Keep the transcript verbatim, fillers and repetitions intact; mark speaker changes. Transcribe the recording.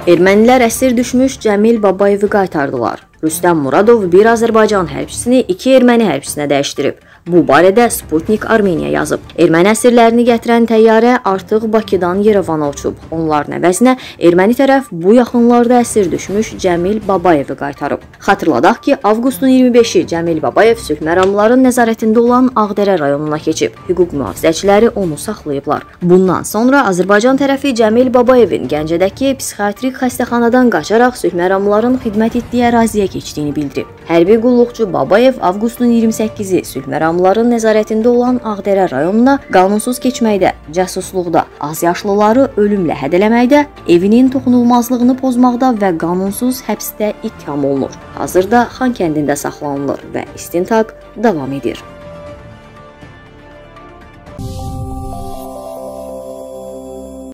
Speaker 1: Ermənilər əsir düşmüş Cəmil Babayevi qaytardılar. Rüstəm Muradov bir Azərbaycan hərbçisini iki erməni hərbçisinə dəyişdirib. Bu barədə Sputnik Armeniya yazıb. Erməni əsirlərini gətirən təyyarə artıq Bakıdan Yerevana uçub. Onların əvəzinə erməni tərəf bu yaxınlarda əsir düşmüş Cəmil Babayevi qaytarıb. Xatırladaq ki, avqustun iyirmi beşi Cəmil Babayev sülh məramlıların nəzarətində olan Ağdərə rayonuna keçib. Hüquq mühafizəçiləri onu saxlayıblar. Bundan sonra Azərbaycan tərəfi Cəmil Babayevin Gəncədəki psixiatrik xəstəxanadan qaçaraq sülh məramlıların xidmət etdiyi əraziyə keçdiyini bildirib. Hərbi qulluqçu Babayev avqustun iyirmi səkkizi sülh məramlıların nəzarətində olan Ağdərə rayonuna qanunsuz keçməkdə, casusluqda, azyaşlıları ölümlə hədələməkdə, evinin toxunulmazlığını pozmaqda və qanunsuz həbsdə ittiham olunur. Hazırda Xankəndində saxlanılır və istintaq davam edir.